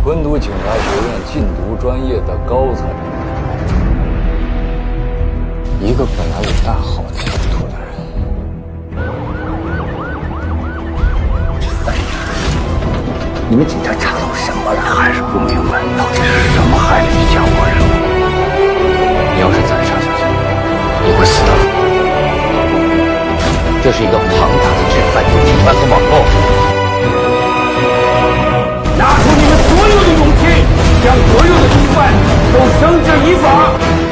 昆都警察学院禁毒专业的高材，一个本来有大好前途的人。 这3年，你们警察查到什么了？还是不明白到底是什么害了你家国人？你要是再傻下去，你会死的。这是一个庞大的治犯集团和网络。拿出你们所有的勇气，将所有的毒贩都绳之以法。